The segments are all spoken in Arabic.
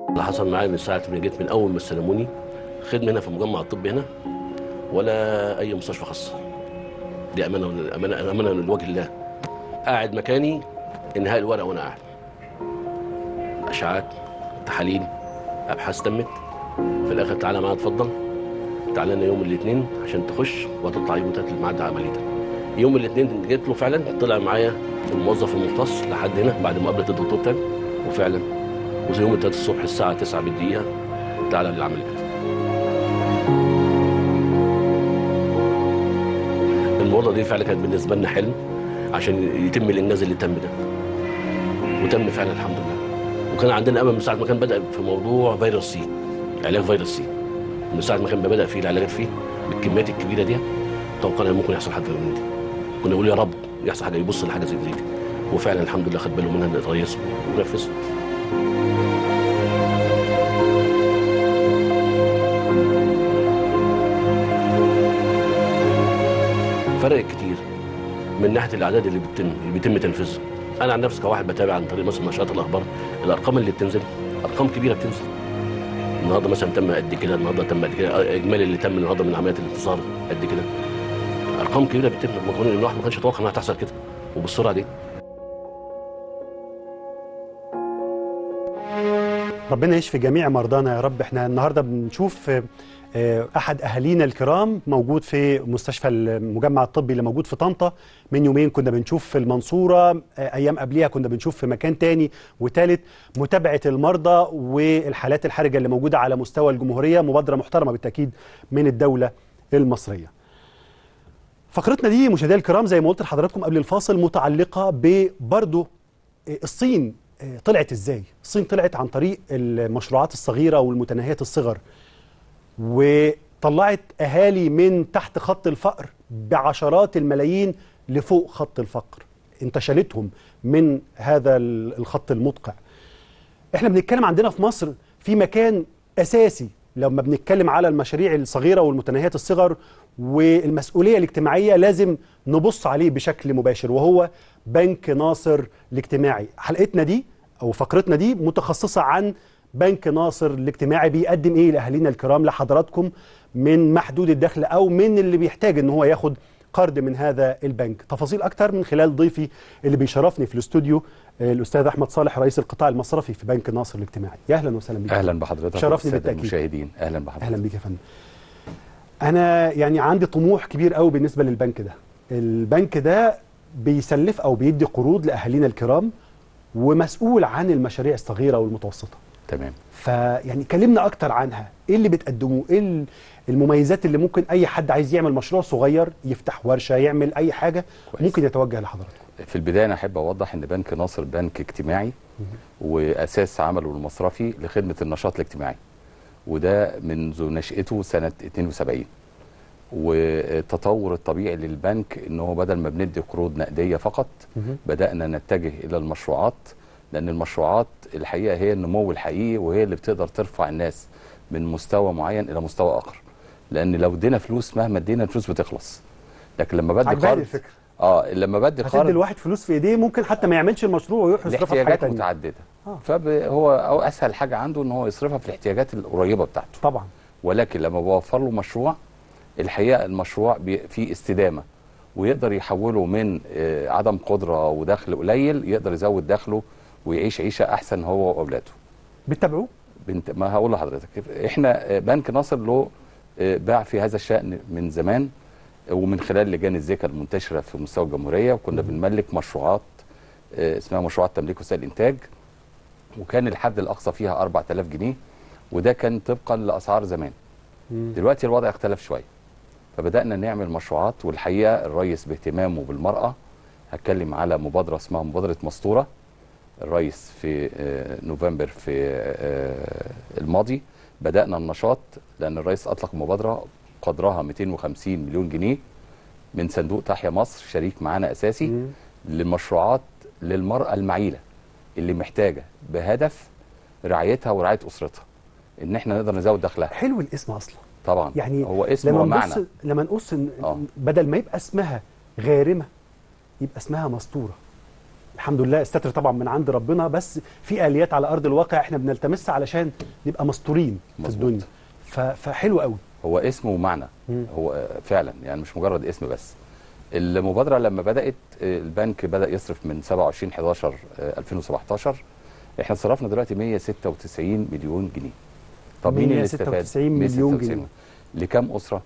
اللي حصل معايا من ساعه ما جيت، من اول ما استلموني خدمه هنا في مجمع الطب هنا، ولا اي مستشفى خاصه. دي امانه، امانه امانه لوجه الله. قاعد مكاني، انهاء الورق وانا قاعد. اشعاعات، تحاليل، ابحاث تمت. في الاخر تعالى معايا اتفضل، تعالى لنا يوم الاثنين عشان تخش وهتطلع يوم تلات الميعاد عمليتك. يوم الاثنين جيت له فعلا، طلع معايا الموظف المختص لحد هنا بعد مقابله الدكتور تاني، وفعلا وزي يوم الثلاث الصبح الساعه 9 بالدقيقه تعالى للعمليات. الموضوع دي فعلا كانت بالنسبه لنا حلم عشان يتم الانجاز اللي تم ده، وتم فعلا الحمد لله. وكان عندنا امل من ساعه ما كان بدا في موضوع فيروس سي، علاج فيروس سي. من ساعه ما كان بدا فيه العلاجات فيه بالكميات الكبيره دي، توقعنا ممكن يحصل حاجه من دي. كنا نقول يا رب يحصل حاجه، يبص لحاجه زي دي. وفعلا الحمد لله خد باله منها الرئيس ونفذ. فرقت كتير من ناحيه الاعداد اللي بيتم تنفيذها. انا عن نفسي كواحد بتابع عن طريق مثلا نشرات الاخبار، الارقام اللي بتنزل ارقام كبيره بتنزل. النهارده مثلا تم قد كده، النهارده تم قد كده، اجمالي اللي تم النهارده من عمليات الانتصار قد كده. ارقام كبيره بتتم، الواحد ما كانش يتوقع انها تحصل كده وبالسرعه دي. ربنا يشفي جميع مرضانا يا رب. احنا النهارده بنشوف احد اهالينا الكرام موجود في مستشفى المجمع الطبي اللي موجود في طنطا. من يومين كنا بنشوف في المنصوره، ايام قبليها كنا بنشوف في مكان تاني وتالت. متابعه المرضى والحالات الحرجه اللي موجوده على مستوى الجمهوريه مبادره محترمه بالتاكيد من الدوله المصريه. فقرتنا دي مشاهدينا الكرام زي ما قلت لحضراتكم قبل الفاصل متعلقه ببرضه الصين. طلعت ازاي؟ الصين طلعت عن طريق المشروعات الصغيره والمتناهيه الصغر، وطلعت اهالي من تحت خط الفقر بعشرات الملايين لفوق خط الفقر، انتشلتهم من هذا الخط المدقع. احنا بنتكلم عندنا في مصر في مكان اساسي لما بنتكلم على المشاريع الصغيره والمتناهيه الصغر والمسؤوليه الاجتماعيه، لازم نبص عليه بشكل مباشر، وهو بنك ناصر الاجتماعي. حلقتنا دي او فقرتنا دي متخصصه عن بنك ناصر الاجتماعي. بيقدم ايه لاهالينا الكرام لحضراتكم من محدود الدخل او من اللي بيحتاج ان هو ياخد قرض من هذا البنك. تفاصيل اكتر من خلال ضيفي اللي بيشرفني في الاستوديو، الاستاذ احمد صالح رئيس القطاع المصرفي في بنك ناصر الاجتماعي. يا اهلا وسهلا بك. اهلا بحضرتك. شرفني بالتاكيد. المشاهدين اهلا بحضرتك. اهلا بك يا فندم. انا يعني عندي طموح كبير قوي بالنسبه للبنك ده. البنك ده بيسلف او بيدي قروض لاهالينا الكرام ومسؤول عن المشاريع الصغيره والمتوسطه. تمام. فيعني كلمنا اكتر عنها، ايه اللي بتقدموه، ايه المميزات اللي ممكن اي حد عايز يعمل مشروع صغير، يفتح ورشه، يعمل اي حاجه كويس، ممكن يتوجه لحضرتك. في البدايه انا احب اوضح ان بنك ناصر بنك اجتماعي، واساس عمله المصرفي لخدمه النشاط الاجتماعي، وده منذ نشأته سنه 72. والتطور الطبيعي للبنك ان هو بدل ما بندي قروض نقديه فقط، بدانا نتجه الى المشروعات، لان المشروعات الحقيقه هي النمو الحقيقي، وهي اللي بتقدر ترفع الناس من مستوى معين الى مستوى اخر. لان لو ادينا فلوس مهما ادينا الفلوس بتخلص، لكن لما بدي قرض لما بدي قرض هتدي الواحد فلوس في ايديه ممكن حتى ما يعملش المشروع ويروح يصرفها في حاجه ثانيه. متعدده. فهو اسهل حاجه عنده ان هو يصرفها في الاحتياجات القريبه بتاعته طبعا. ولكن لما بوفر له مشروع، الحقيقه المشروع فيه استدامه، ويقدر يحوله من عدم قدره ودخل قليل، يقدر يزود دخله ويعيش عيشه احسن هو واولاده. بتتابعوه؟ ما هقول لحضرتك، احنا بنك ناصر له باع في هذا الشأن من زمان، ومن خلال لجان الزكاه المنتشره في مستوى الجمهوريه، وكنا بنملك مشروعات اسمها مشروعات تمليك وسائل الانتاج، وكان الحد الاقصى فيها 4000 جنيه، وده كان طبقا لاسعار زمان. دلوقتي الوضع اختلف شويه، فبدانا نعمل مشروعات. والحقيقه الرئيس باهتمامه بالمراه، هتكلم على مبادره اسمها مبادره مسطوره. الرئيس في نوفمبر في الماضي بدانا النشاط، لان الرئيس اطلق مبادره قدرها 250 مليون جنيه من صندوق تحيا مصر، شريك معانا اساسي، لمشروعات للمراه المعيله اللي محتاجه بهدف رعايتها ورعايه اسرتها، ان احنا نقدر نزود دخلها. حلو الاسم اصلا. طبعا يعني هو اسم ومعنى. لما نقص بدل ما يبقى اسمها غارمه يبقى اسمها مسطوره. الحمد لله الستر طبعا من عند ربنا، بس في اليات على ارض الواقع احنا بنلتمسها علشان نبقى مستورين في مظبوط. الدنيا. فحلو قوي. هو اسم ومعنى، هو فعلا يعني مش مجرد اسم بس. المبادره لما بدات البنك بدا يصرف من 27/11/2017، احنا صرفنا دلوقتي 196 مليون جنيه. طب مين اللي استفاد؟ 196 مليون جنيه. لكام اسره؟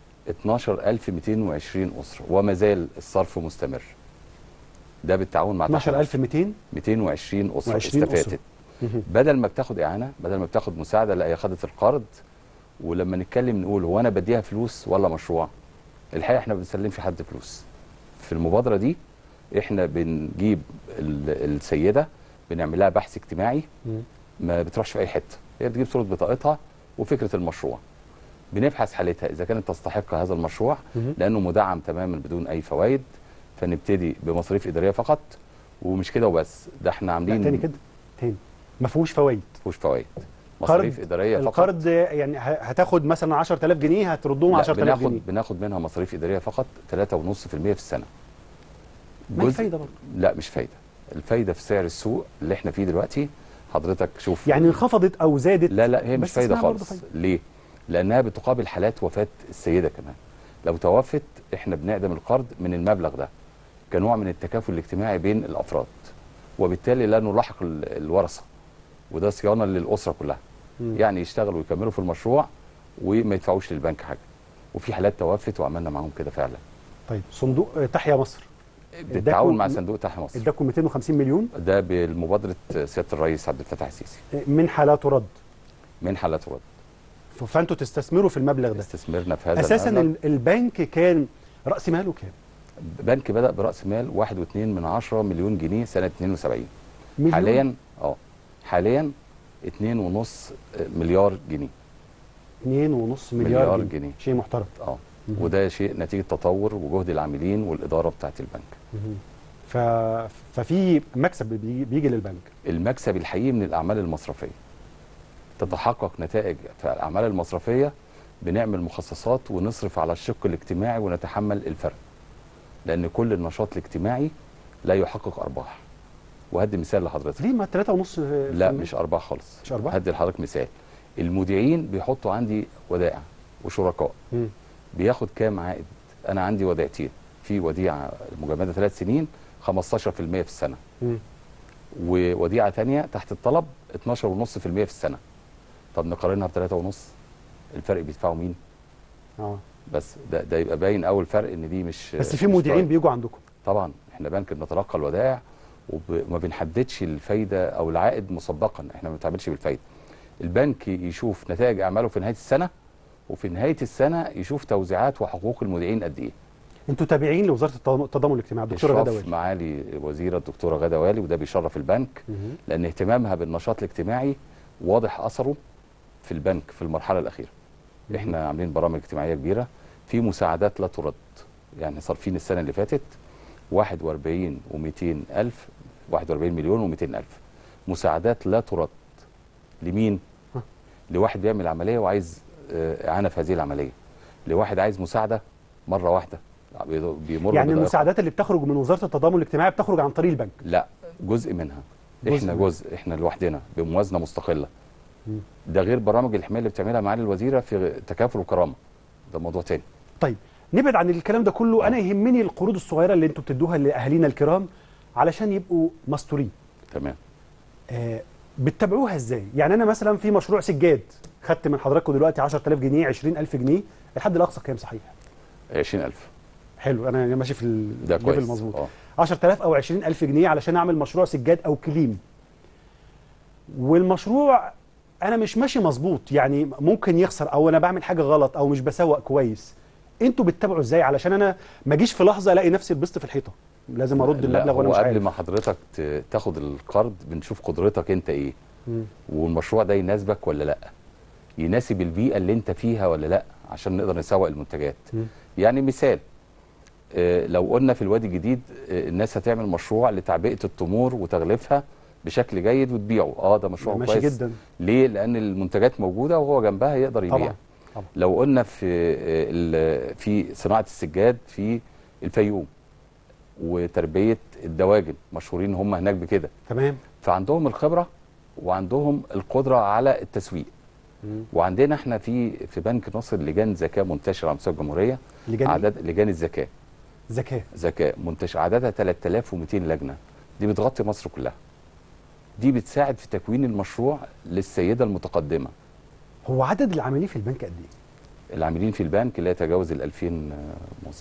12220 اسره، وما زال الصرف مستمر. ده بالتعاون مع 12200 220 اسره و20 استفادت. بدل ما بتاخد اعانه، بدل ما بتاخد مساعده، لا هي خدت القرض. ولما نتكلم نقول هو انا بديها فلوس ولا مشروع؟ الحقيقه احنا ما بنسلمش حد فلوس. في المبادره دي احنا بنجيب السيده، بنعمل لها بحث اجتماعي، ما بتروحش في اي حته، هي بتجيب صوره بطاقتها وفكره المشروع. بنبحث حالتها اذا كانت تستحق هذا المشروع لانه مدعم تماما بدون اي فوائد، فنبتدي بمصاريف اداريه فقط. ومش كده وبس، ده احنا عاملين تاني كده تاني ما فيهوش فوائد. مفيش فوائد، مصاريف اداريه فقط. القرض يعني هتاخد مثلا 10000 جنيه هتردهم 10000 جنيه. بناخد منها مصاريف اداريه فقط 3.5% في السنه. ما هي فايده برضه؟ لا مش فايده، الفايده في سعر السوق اللي احنا فيه دلوقتي. حضرتك شوف يعني انخفضت او زادت؟ لا هي مش فايده خالص. ليه؟ لانها بتقابل حالات وفاه السيده كمان. لو توفت احنا بنعدم القرض من المبلغ ده كنوع من التكافل الاجتماعي بين الافراد، وبالتالي لا نلاحق الورثه، وده صيانه للاسره كلها. يعني يشتغلوا ويكملوا في المشروع وما يدفعوش للبنك حاجه. وفي حالات توفت وعملنا معاهم كده فعلا. طيب صندوق تحيا مصر بالتعاون مع صندوق تحيا مصر اداكم 250 مليون، ده بمبادره سياده الرئيس عبد الفتاح السيسي. منحه لا ترد. منحه لا ترد. فانتوا تستثمروا في المبلغ ده. استثمرنا في هذا اساسا المبلغ. البنك كان راس ماله كام؟ بنك بدا براس مال 1.2 مليون جنيه سنه 72. مليون؟ حاليا 2.5 مليار جنيه. 2.5 مليار جنيه. شيء محترم. وده شيء نتيجه تطور وجهد العاملين والاداره بتاعه البنك. ففي مكسب بيجي للبنك. المكسب الحقيقي من الاعمال المصرفيه. تتحقق نتائج في الاعمال المصرفيه، بنعمل مخصصات ونصرف على الشق الاجتماعي ونتحمل الفرق. لان كل النشاط الاجتماعي لا يحقق ارباح. وهدي مثال لحضرتك. ليه ما 3.5؟ لا مش ارباح خالص. مش ارباح؟ هدي لحضرتك مثال. المودعين بيحطوا عندي ودائع وشركاء. بياخد كام عائد؟ انا عندي وديعتين، في وديعه مجمده 3 سنين 15% في السنه. ووديعه ثانيه تحت الطلب 12.5% في السنه. طب نقارنها ب3.5، الفرق بيدفعوا مين؟ بس ده يبقى باين اول فرق ان دي مش. بس في مودعين بيجوا عندكم؟ طبعا احنا بنك بنتلقى الودائع وما بنحددش الفايده او العائد مسبقا، احنا ما بنتعاملش بالفايده. البنك يشوف نتائج اعماله في نهايه السنه، وفي نهايه السنه يشوف توزيعات وحقوق المودعين قد ايه. انتوا تابعين لوزاره التضامن الاجتماعي الدكتوره غاده والي؟ معالي وزيره الدكتوره غاده والي، وده بيشرف البنك لان اهتمامها بالنشاط الاجتماعي واضح اثره في البنك في المرحله الاخيره. احنا عاملين برامج اجتماعيه كبيره، في مساعدات لا ترد. يعني صارفين السنه اللي فاتت 41 مليون و200 ألف مساعدات لا ترد. لمين؟ لواحد بيعمل عمليه وعايز اعانه في هذه العمليه، لواحد عايز مساعده مره واحده بيمر. يعني المساعدات اللي بتخرج من وزاره التضامن الاجتماعي بتخرج عن طريق البنك؟ لا، جزء منها. احنا لوحدنا بموازنه مستقله. ده غير برامج الحمايه اللي بتعملها معالي الوزيره في تكافل وكرامه، ده موضوع تاني. طيب نبعد عن الكلام ده كله. انا يهمني القروض الصغيره اللي انتوا بتدوها لاهالينا الكرام علشان يبقوا مستورين. تمام. بتتابعوها ازاي؟ يعني انا مثلا في مشروع سجاد خدت من حضراتكم دلوقتي 10000 جنيه 20000 جنيه، الحد الاقصى كام صحيح؟ 20000. حلو، انا ماشي في الليفل المظبوط. 10000 او 20000 جنيه علشان اعمل مشروع سجاد او كليم. والمشروع انا مش ماشي مظبوط، يعني ممكن يخسر او انا بعمل حاجه غلط او مش بسوق كويس. انتوا بتتابعوا ازاي علشان انا ما اجيش في لحظه الاقي نفسي لبست في الحيطه لازم ارد المبلغ وانا مش عارف؟ قبل ما حضرتك تاخد القرض بنشوف قدرتك انت ايه، والمشروع ده يناسبك ولا لا، يناسب البيئه اللي انت فيها ولا لا، عشان نقدر نسوق المنتجات. يعني مثال، لو قلنا في الوادي الجديد الناس هتعمل مشروع لتعبئه التمور وتغليفها بشكل جيد وتبيعه، ده مشروع ماشي كويس جدا. ليه؟ لان المنتجات موجوده وهو جنبها يقدر يبيع. طبعا. لو قلنا في صناعه السجاد في الفيوم، وتربيه الدواجن، مشهورين هم هناك بكده. تمام. فعندهم الخبره وعندهم القدره على التسويق. وعندنا احنا في بنك ناصر لجان زكاه منتشره على مستوى الجمهوريه. لجان الزكاه. زكاه منتشره عددها 3200 لجنه، دي بتغطي مصر كلها. دي بتساعد في تكوين المشروع للسيده المتقدمه. هو عدد العاملين في البنك قد ايه؟ العاملين في البنك لا يتجاوز ال 2000 موظف.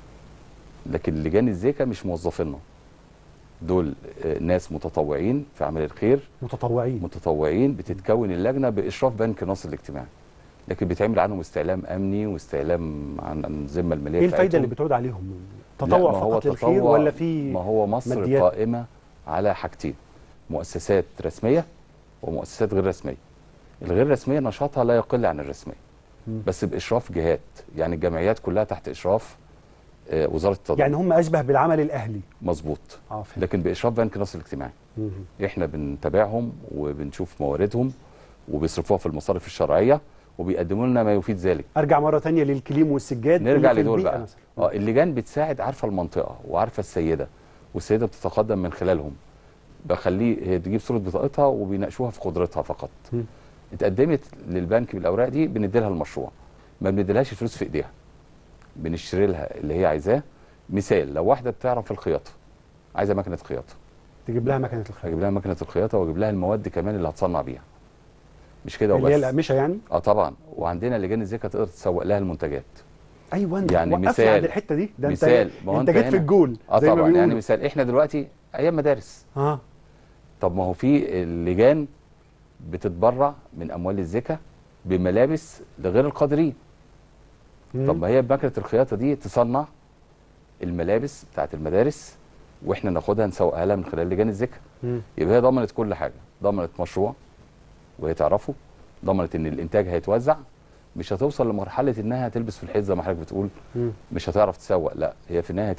لكن لجان الزكاه مش موظفيننا، دول ناس متطوعين في اعمال الخير. متطوعين بتتكون اللجنه باشراف بنك ناصر الاجتماعي، لكن بيتعمل عنهم استعلام امني واستعلام عن الذمه الماليه. ايه الفايده اللي بتعود عليهم؟ تطوع فقط للخير ولا في ما هو مصر ماديات؟ قائمه على حاجتين: مؤسسات رسميه ومؤسسات غير رسميه. الغير رسميه نشاطها لا يقل عن الرسميه، بس باشراف جهات، يعني الجمعيات كلها تحت اشراف وزاره التضامن. يعني هم اشبه بالعمل الاهلي. مظبوط. لكن باشراف بنك ناصر الاجتماعي. احنا بنتابعهم وبنشوف مواردهم وبيصرفوها في المصارف الشرعيه وبيقدموا لنا ما يفيد ذلك. ارجع مره ثانيه للكليم والسجاد. نرجع لدول بقى. اللجان بتساعد، عارفه المنطقه وعارفه السيده، والسيده بتتقدم من خلالهم. بخليه هي تجيب صوره بطاقتها وبيناقشوها في قدرتها فقط. اتقدمت للبنك بالاوراق دي، بندي لها المشروع، ما بنديلهاش الفلوس في ايديها، بنشتري لها اللي هي عايزاه. مثال: لو واحده بتعرف في الخياطه، عايزه مكنه خياطه، تجيب لها مكنه الخياطه. اجيب لها مكنه الخياطه واجيب لها المواد كمان اللي هتصنع بيها. مش كده وبس، اللي هي الأقمشة يعني. طبعا. وعندنا لجان الزكاه تقدر تسوق لها المنتجات. ايوه، يعني مثال عند الحته دي، ده مثال انت جيت في الجول زي طبعا. يعني مثال: احنا دلوقتي ايام مدارس. طب ما هو في اللجان بتتبرع من اموال الزكاه بملابس لغير القادرين. طب ما هي بمكنه الخياطه دي تصنع الملابس بتاعت المدارس، واحنا ناخدها نسوقها لها من خلال لجان الزكاه. يبقى هي ضمنت كل حاجه، ضمنت مشروع وهي تعرفه، ضمنت ان الانتاج هيتوزع، مش هتوصل لمرحله انها تلبس في الحيط زي ما حضرتك بتقول. مش هتعرف تسوق، لا، هي في النهايه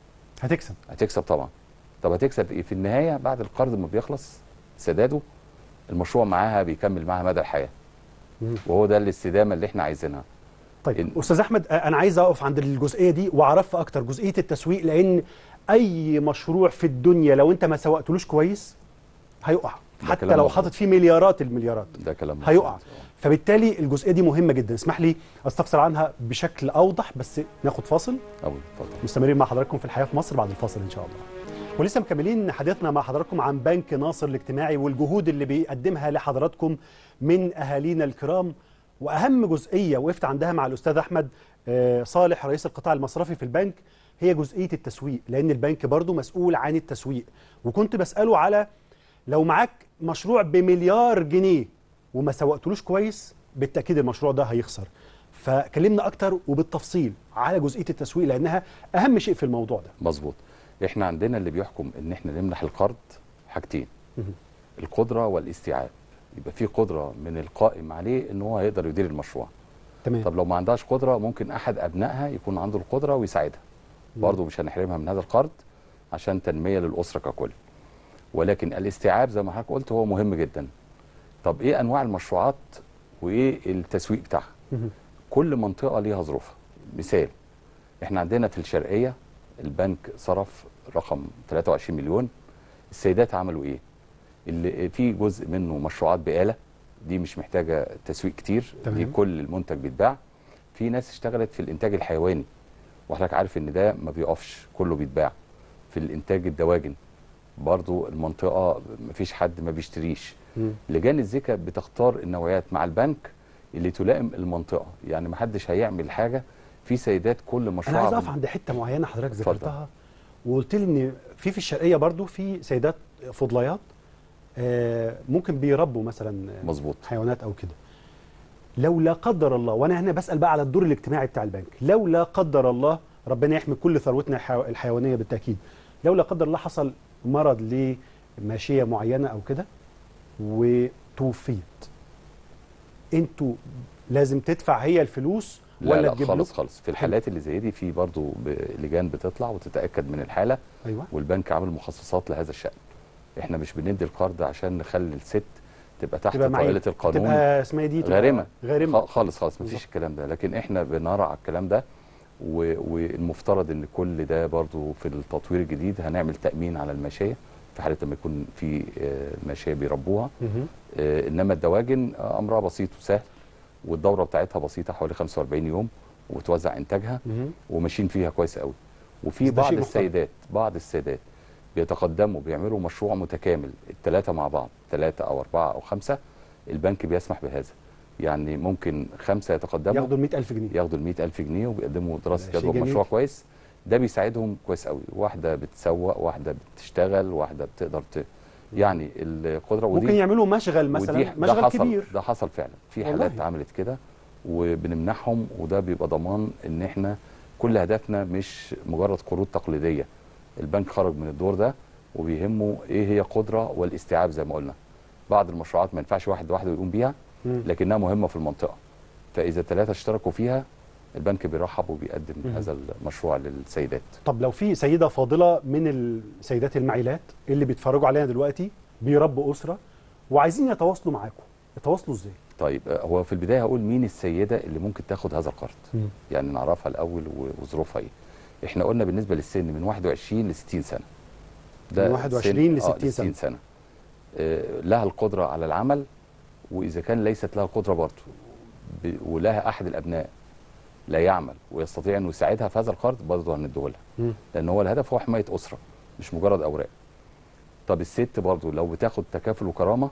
هتكسب طبعا. طب هتكسب ايه في النهايه؟ بعد القرض ما بيخلص سداده، المشروع معاها بيكمل معاها مدى الحياه. وهو ده الاستدامه اللي احنا عايزينها. طيب استاذ احمد، انا عايز اقف عند الجزئيه دي واعرفها اكتر، جزئيه التسويق، لان اي مشروع في الدنيا لو انت ما سوقتلوش كويس هيقع، حتى لو حاطط فيه مليارات المليارات ده كلام هيقع. فبالتالي الجزئيه دي مهمه جدا. اسمح لي استفسر عنها بشكل اوضح، بس ناخد فاصل. مستمرين مع حضراتكم في الحياه في مصر بعد الفاصل ان شاء الله. ولسه مكملين حديثنا مع حضراتكم عن بنك ناصر الاجتماعي والجهود اللي بيقدمها لحضراتكم من اهالينا الكرام. واهم جزئيه وقفت عندها مع الاستاذ احمد صالح رئيس القطاع المصرفي في البنك هي جزئيه التسويق، لان البنك برضو مسؤول عن التسويق. وكنت بساله على لو معاك مشروع بمليار جنيه وما سوقتلوش كويس، بالتاكيد المشروع ده هيخسر. فكلمنا اكتر وبالتفصيل على جزئيه التسويق، لانها اهم شيء في الموضوع ده. مظبوط. احنا عندنا اللي بيحكم ان احنا نمنح القرض حاجتين: القدره والاستيعاب. يبقى في قدره من القائم عليه ان هو هيقدر يدير المشروع. تمام. طب لو ما عندهاش قدره، ممكن احد ابنائها يكون عنده القدره ويساعدها. برضه مش هنحرمها من هذا القرض عشان تنميه للاسره ككل. ولكن الاستيعاب زي ما حضرتك قلت هو مهم جدا. طب ايه انواع المشروعات وايه التسويق بتاعها؟ كل منطقه ليها ظروفها. مثال: احنا عندنا في الشرقيه البنك صرف رقم 23 مليون. السيدات عملوا ايه؟ اللي في جزء منه مشروعات بآلة، دي مش محتاجه تسويق كتير. تمام. دي كل المنتج بيتباع. في ناس اشتغلت في الانتاج الحيواني، وحضرتك عارف ان ده ما بيقفش، كله بيتباع. في الانتاج الدواجن برضو المنطقه مفيش حد ما بيشتريش. لجان الزكاه بتختار النوعيات مع البنك اللي تلائم المنطقه، يعني ما حدش هيعمل حاجه. في سيدات كل مشروع. انا عايز اقف عند حته معينه حضرتك ذكرتها وقلت لي ان في الشرقيه برضو في سيدات فضليات ممكن بيربوا مثلا مظبوط حيوانات او كده. لو لا قدر الله، وانا هنا بسال بقى على الدور الاجتماعي بتاع البنك، لو لا قدر الله، ربنا يحمي كل ثروتنا الحيوانيه بالتاكيد، لو لا قدر الله حصل مرض لماشيه معينه او كده وتوفيت، انتوا لازم تدفع هي الفلوس ولا لا خالص. في الحالات اللي زي دي في برضو لجان بتطلع وتتاكد من الحاله. أيوة. والبنك عامل مخصصات لهذا الشان. احنا مش بندي القرض عشان نخلي الست تبقى تحت طائله القانون، تبقى اسمها دي غارمه غارمه خالص. مفيش الكلام ده. لكن احنا بنرعى الكلام ده والمفترض ان كل ده برضو في التطوير الجديد هنعمل تامين على الماشيه في حاله لما يكون في ماشيه بيربوها. انما الدواجن امرها بسيط وسهل، والدوره بتاعتها بسيطه حوالي 45 يوم، وتوزع انتاجها وماشيين فيها كويس قوي. وفي بعض السيدات بيتقدموا بيعملوا مشروع متكامل الثلاثه مع بعض، 3 أو 4 أو 5، البنك بيسمح بهذا. يعني ممكن 5 يتقدموا ياخدوا ال 100,000 جنيه، ياخدوا ال 100,000 جنيه وبيقدموا دراسه جدوى بمشروع كويس. ده بيساعدهم كويس قوي، واحده بتسوق، واحده بتشتغل، واحده بتقدر يعني القدره. ودي ممكن يعملوا مشغل مثلا، مشغل كبير. ده حصل فعلا في حالات عملت كده، وبنمنحهم، وده بيبقى ضمان ان احنا كل هدفنا مش مجرد قروض تقليديه. البنك خرج من الدور ده وبيهمه ايه هي قدره والاستيعاب زي ما قلنا. بعض المشروعات ما ينفعش واحد لوحده يقوم بيها، لكنها مهمه في المنطقه، فاذا 3 اشتركوا فيها البنك بيرحب وبيقدم هذا المشروع للسيدات. طب لو في سيده فاضله من السيدات المعيلات اللي بيتفرجوا علينا دلوقتي بيربوا اسره وعايزين يتواصلوا معاكم، يتواصلوا ازاي؟ طيب هو في البدايه هقول مين السيده اللي ممكن تاخد هذا القرض، يعني نعرفها الاول وظروفها ايه. احنا قلنا بالنسبه للسن من 21 ل 60 سنه، ده من 21 ل 60 سنه لها القدره على العمل، واذا كان ليست لها القدره برضه ولها احد الابناء لا يعمل ويستطيع انه يساعدها في هذا القرض، برضه هنديه لها، لان هو الهدف هو حمايه اسره مش مجرد اوراق. طب الست برضه لو بتاخد تكافل وكرامه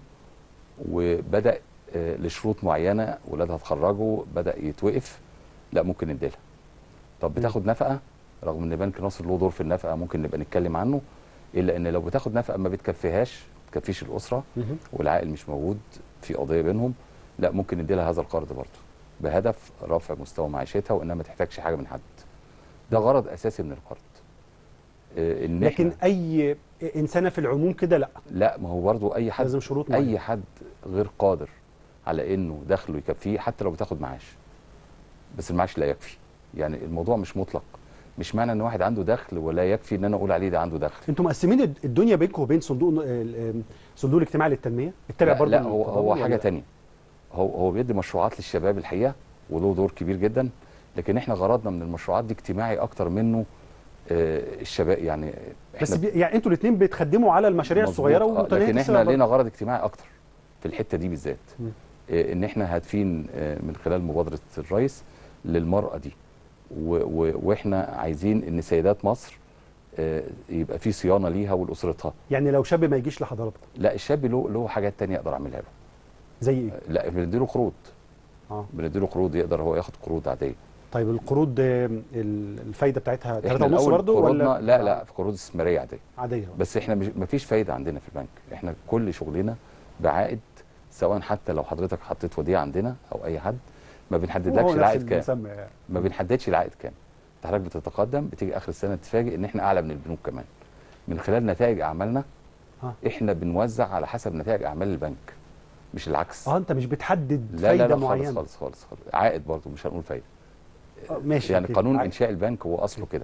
وبدا لشروط معينه، ولادها اتخرجوا بدا يتوقف، لا ممكن نديلها. طب بتاخد نفقه، رغم ان بنك ناصر له دور في النفقه ممكن نبقى نتكلم عنه، الا ان لو بتاخد نفقه ما بتكفيهاش، ما تكفيش الاسره والعائل مش موجود في قضيه بينهم، لا ممكن نديلها هذا القرض برضه بهدف رفع مستوى معيشتها وانها ما تحتاجش حاجه من حد. ده غرض اساسي من القرض. لكن اي انسانه في العموم كده لا، ما هو برضه اي حد لازم شروط معينة. اي حد غير قادر على انه دخله يكفيه حتى لو بتاخد معاش، بس المعاش لا يكفي. يعني الموضوع مش مطلق، مش معنى ان واحد عنده دخل ولا يكفي ان انا اقول عليه ده عنده دخل. انتوا مقسمين الدنيا بينكم وبين صندوق الاجتماعي للتنميه؟ التابع برضه؟ لا هو حاجه ثانيه. هو بيدي مشروعات للشباب الحقيقه وله دور كبير جدا، لكن احنا غرضنا من المشروعات دي اجتماعي اكتر منه الشباب. يعني بس يعني انتوا الاثنين بتخدموا على المشاريع الصغيره والمتناهيه، لكن احنا لينا غرض اجتماعي اكتر في الحته دي بالذات. ان احنا هادفين من خلال مبادره الرئيس للمراه دي، واحنا عايزين ان سيدات مصر يبقى في صيانه ليها ولاسرتها. يعني لو شاب ما يجيش لحضرتك؟ لا، الشاب له حاجات تانية اقدر اعملها له. زي ايه؟ لا، بنديله قروض. بنديله قروض يقدر هو ياخد قروض عاديه. طيب القروض الفايده بتاعتها 3.5 برضه ولا؟ لا في قروض استثماريه عاديه. بس احنا ما فيش فايده عندنا في البنك، احنا كل شغلنا بعائد، سواء حتى لو حضرتك حطيت وديعه عندنا او اي حد ما بنحددلكش العائد كام. ما بنحددش العائد كام. حضرتك بتتقدم بتيجي اخر السنه تتفاجئ ان احنا اعلى من البنوك كمان. من خلال نتائج اعمالنا احنا بنوزع على حسب نتائج اعمال البنك مش العكس. انت مش بتحدد فايده معينه؟ لا خالص. عائد برضه، مش هنقول فايده. ماشي. يعني قانون انشاء البنك هو اصله كده.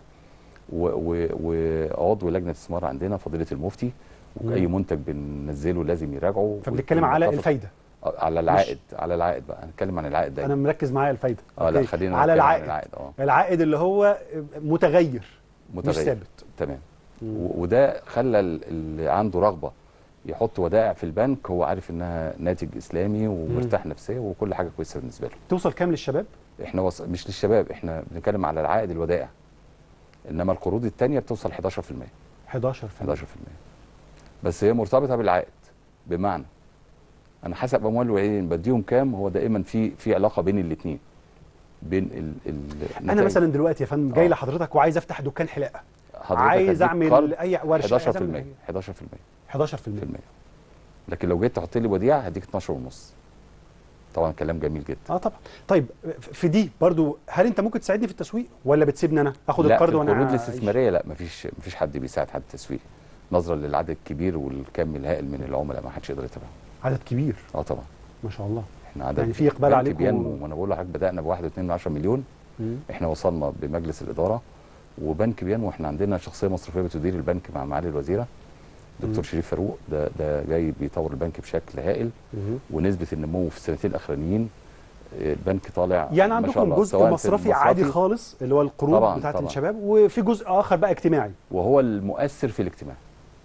وعضو لجنه الاستثمار عندنا فضيله المفتي، واي منتج بننزله لازم يراجعه. فبنتكلم على الفايده، على العائد. على العائد بقى هنتكلم عن العائد ده. انا مركز معايا الفايده. لا خلينا على العائد. العائد اللي هو متغير مش ثابت. تمام. وده خلى اللي عنده رغبه يحط ودائع في البنك هو عارف انها ناتج اسلامي ومرتاح نفسيا وكل حاجه كويسه بالنسبه له. توصل كام للشباب؟ احنا مش للشباب، احنا بنتكلم على العائد الودائع. انما القروض الثانيه بتوصل 11%. 11%. بس هي مرتبطه بالعائد، بمعنى انا حسب اموال الوالدين بديهم كام، هو دائما في علاقه بين الاثنين. بين انا مثلا دلوقتي يا فندم جاي لحضرتك وعايز افتح دكان حلاقه، عايز اعمل اي ورشه. 11%. لكن لو جيت تحط لي وديعه هديك 12.5. طبعا كلام جميل جدا. طبعا. طيب في دي برضو هل انت ممكن تساعدني في التسويق ولا بتسيبني انا اخد القرض وانا؟ لا، في القروض الاستثماريه لا، مفيش حد بيساعد حد تسويق، نظرا للعدد الكبير والكم الهائل من العملاء ما حدش يقدر يتابعهم. عدد كبير؟ طبعا ما شاء الله. احنا عدد يعني في اقبال عليكم بينمو. وانا بقول لحضرتك بدانا ب 1.2 مليون. احنا وصلنا بمجلس الاداره وبنك بينمو. احنا عندنا شخصيه مصرفيه بتدير البنك مع معالي الوزيره دكتور شريف فاروق، ده جاي بيطور البنك بشكل هائل. ونسبه النمو في السنتين الاخرانيين البنك طالع يعني ما شاء عندكم الله، جزء سواء في مصرفي عادي خالص اللي هو القروض طبعاً بتاعت طبعاً. الشباب، وفي جزء اخر بقى اجتماعي، وهو المؤثر في الاجتماع.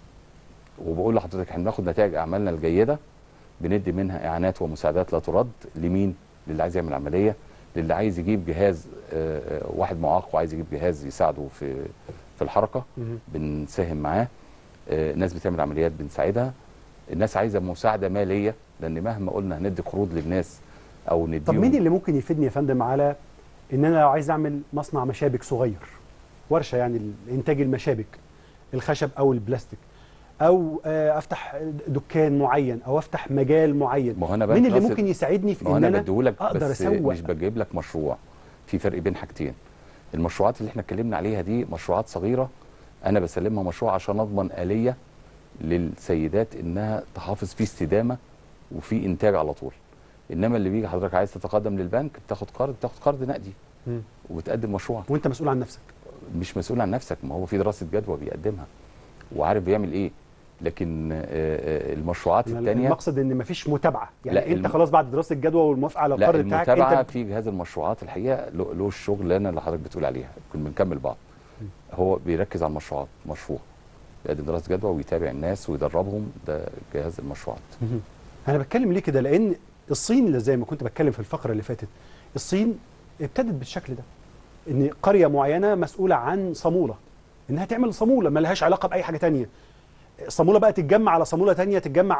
وبقول لحضرتك احنا بناخد نتائج اعمالنا الجيده، بندي منها اعانات ومساعدات لا ترد لمين؟ للي عايز يعمل عمليه، للي عايز يجيب جهاز، واحد معاق وعايز يجيب جهاز يساعده في الحركه بنساهم معاه، ناس بتعمل عمليات بنساعدها، الناس عايزه مساعده ماليه، لان مهما قلنا هندي قروض للناس او نديهم. طب مين اللي ممكن يفيدني يا فندم على ان انا لو عايز اعمل مصنع مشابك صغير، ورشه يعني لانتاج المشابك الخشب او البلاستيك، او افتح دكان معين او افتح مجال معين، ما هو أنا مين اللي ممكن يساعدني في ان انا اقدر بس اسوق؟ مش بجيب لك مشروع، في فرق بين حاجتين. المشروعات اللي احنا اتكلمنا عليها دي مشروعات صغيره، انا بسلمها مشروع عشان اضمن آلية للسيدات انها تحافظ فيه استدامه وفي انتاج على طول. انما اللي بيجي حضرتك عايز تتقدم للبنك بتاخد قرض نقدي وتقدم مشروع، وانت مسؤول عن نفسك. مش مسؤول عن نفسك، ما هو في دراسه جدوى بيقدمها وعارف بيعمل ايه. لكن المشروعات الثانيه المقصد ان مفيش متابعه، يعني لا انت خلاص بعد دراسه الجدوى والموافقه على القرض بتاعك المتابعه انت في جهاز المشروعات الحقيقه له الشغلانه اللي حضرتك بتقول عليها، كنا بنكمل بعض. هو بيركز على المشروعات، مشروع بيقدم دراسه جدوى ويتابع الناس ويدربهم، ده جهاز المشروعات. انا بتكلم ليه كده؟ لان الصين اللي زي ما كنت بتكلم في الفقره اللي فاتت، الصين ابتدت بالشكل ده، ان قريه معينه مسؤوله عن صاموله، انها تعمل صاموله ما لهاش علاقه باي حاجه تانية، صاموله بقى تتجمع على صاموله تانية، تتجمع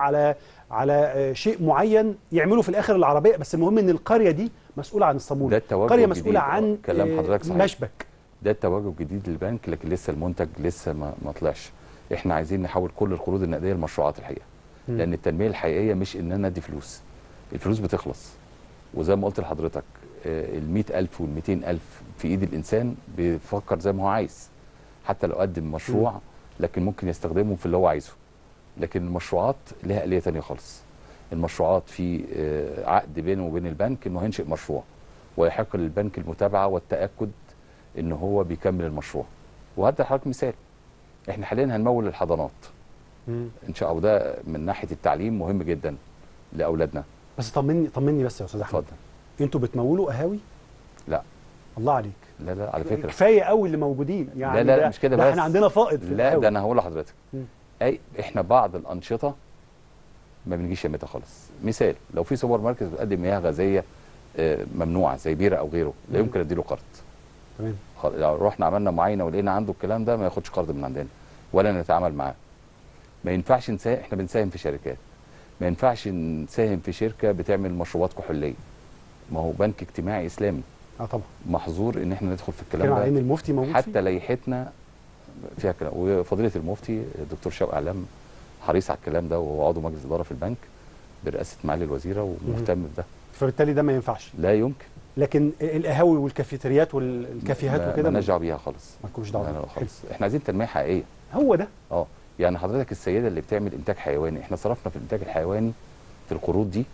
على شيء معين يعملوا في الاخر العربيه، بس المهم ان القريه دي مسؤوله عن الصاموله، ده التوجه قريه الجديد. مسؤوله عن كلام حضرتك صحيح. مشبك. ده التوجه الجديد للبنك، لكن لسه المنتج لسه ما طلعش. احنا عايزين نحول كل القروض النقديه لمشروعات الحقيقه، لان التنميه الحقيقيه مش ان انا ادي فلوس، الفلوس بتخلص. وزي ما قلت لحضرتك ال100,000 وال200,000 في ايد الانسان بيفكر زي ما هو عايز، حتى لو قدم مشروع لكن ممكن يستخدمه في اللي هو عايزه. لكن المشروعات لها آلية تانية خالص. المشروعات في عقد بينه وبين البنك انه هينشئ مشروع، ويحق للبنك المتابعه والتاكد ان هو بيكمل المشروع. وهدي لحضرتك مثال، احنا حاليا هنمول الحضانات ان شاء الله، وده من ناحيه التعليم مهم جدا لاولادنا. بس طمني بس يا استاذ احمد، اتفضل. انتوا بتمولوا قهاوي؟ لا الله عليك. لا على فكره كفايه قوي اللي موجودين يعني. لا مش كده بس، احنا عندنا فائض في لا ده انا هقول لحضرتك. احنا بعض الانشطه ما بنجيش يمتها خالص. مثال، لو في سوبر ماركت بيقدم مياه غازيه ممنوعه زي بيره او غيره، لا يمكن اديله قرض. تمام. لو رحنا عملنا معاينه ولقينا عنده الكلام ده ما ياخدش قرض من عندنا ولا نتعامل معاه. ما ينفعش نساهم، احنا بنساهم في شركات، ما ينفعش نساهم في شركه بتعمل مشروبات كحوليه، ما هو بنك اجتماعي اسلامي. طبعا محظور ان احنا ندخل في الكلام ده، ان المفتي موجود حتى فيه. لائحتنا فيها كلام. وفضيله المفتي الدكتور شوقي علام حريص على الكلام ده، وهو عضو مجلس اداره في البنك برئاسه معالي الوزيره ومهتم بده. فبالتالي ده ما ينفعش. لا يمكن. لكن القهاوي والكافيتريات والكافيهات وكده مالناش دعوه بيها خالص. مالكوش دعوه بيها خالص. احنا عايزين تنميه حقيقيه. هو ده. يعني حضرتك السيده اللي بتعمل انتاج حيواني، احنا صرفنا في الانتاج الحيواني في القروض دي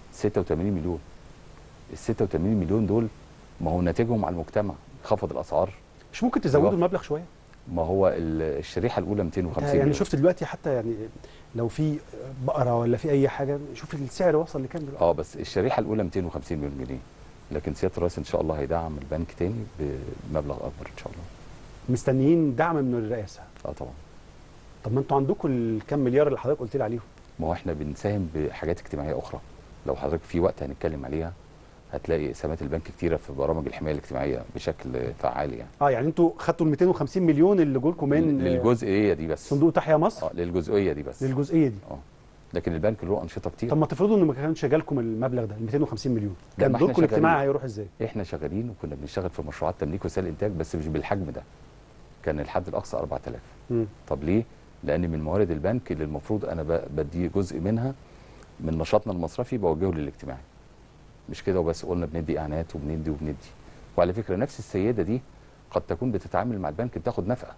86 مليون. ال 86 مليون دول ما هو ناتجهم على المجتمع، خفض الاسعار. مش ممكن تزودوا المبلغ شويه؟ ما هو الشريحه الاولى 250 يعني مليون. شفت دلوقتي حتى يعني لو في بقره ولا في اي حاجه، شوف السعر وصل لكام دلوقتي. بس الشريحه الاولى 250 مليون جنيه، لكن سياده الرئيس ان شاء الله هيدعم البنك تاني بمبلغ اكبر ان شاء الله. مستنيين دعم من الرئاسه؟ طبعا. طب ما انتوا عندكم الكام مليار اللي حضرتك قلت لي عليهم؟ ما هو احنا بنساهم بحاجات اجتماعيه اخرى، لو حضرتك في وقت هنتكلم عليها هتلاقي اسهامات البنك كتيره في برامج الحمايه الاجتماعيه بشكل فعال يعني. يعني انتوا خدتوا ال 250 مليون اللي جولكم من للجزئيه دي بس، صندوق تحيا مصر؟ للجزئيه دي بس. للجزئيه دي. لكن البنك له انشطه كتير. طب ما تفرضوا ان ما كانش جالكم المبلغ ده ال 250 مليون، كان دوركم الاجتماعي هيروح ازاي؟ احنا شغالين وكنا بنشتغل في مشروعات تمليك وسائل انتاج، بس مش بالحجم ده. كان الحد الاقصى 4000. طب ليه؟ لان من موارد البنك اللي المفروض انا بدي جزء منها من نشاطنا المصرفي بوجهه للاجتماعي. مش كده وبس، قلنا بندي اعانات وبندي. وعلى فكره نفس السيده دي قد تكون بتتعامل مع البنك بتاخد نفقه.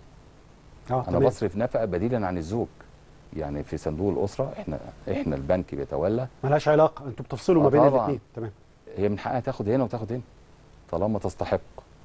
انا بصرف نفقه بديلا عن الزوج. يعني في صندوق الاسره احنا البنك بيتولى. مالهاش علاقه، انتوا بتفصلوا ما بين الاثنين. تمام. هي من حقها تاخد هنا وتاخد هنا طالما تستحق.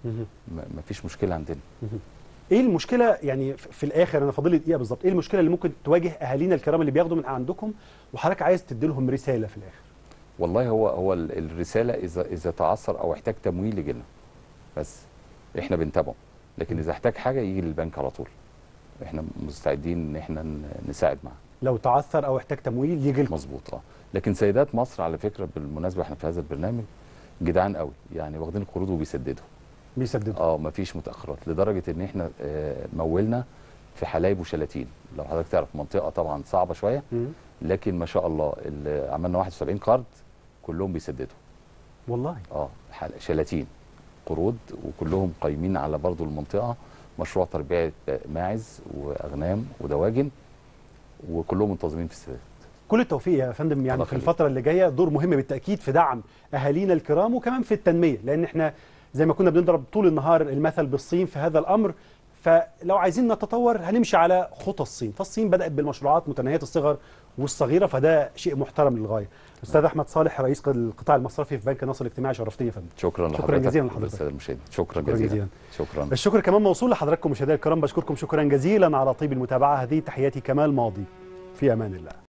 مفيش مشكله عندنا. ايه المشكله يعني في الاخر؟ انا فاضل لي دقيقه بالظبط. ايه المشكله اللي ممكن تواجه اهالينا الكرام اللي بياخدوا من عندكم وحضرتك عايز تدي لهم رساله في الاخر؟ والله هو الرساله اذا تعثر او احتاج تمويل يجي لنا، بس احنا بنتابعه، لكن اذا احتاج حاجه يجي للبنك على طول، احنا مستعدين ان احنا نساعد معاه. لو تعثر او احتاج تمويل يجي لكم. مظبوط. لكن سيدات مصر على فكره بالمناسبه احنا في هذا البرنامج جدعان قوي، يعني واخدين القروض وبيسددوا. مفيش متاخرات، لدرجه ان احنا مولنا في حلايب وشلاتين. لو حضرتك تعرف منطقه طبعا صعبه شويه، لكن ما شاء الله اللي عملنا 71 قرض كلهم بيسددوا. والله شلاتين قروض وكلهم قايمين على برضو المنطقه، مشروع تربيه ماعز واغنام ودواجن، وكلهم منتظمين في السداد. كل التوفيق يا فندم، يعني في الفتره اللي جايه دور مهم بالتاكيد في دعم اهالينا الكرام وكمان في التنميه، لان احنا زي ما كنا بنضرب طول النهار المثل بالصين في هذا الامر، فلو عايزين نتطور هنمشي على خطى الصين، فالصين بدات بالمشروعات متناهيه الصغر والصغيره، فده شيء محترم للغايه. استاذ احمد صالح رئيس القطاع المصرفي في بنك ناصر الاجتماعي، شرفتني يا فندم. شكرا جزيلا لحضرتك. شكرا جزيلا. شكرا. الشكر كمان موصول لحضراتكم مشاهدينا الكرام، بشكركم شكرا جزيلا على طيب المتابعه. هذه تحياتي كمال ماضي، في امان الله.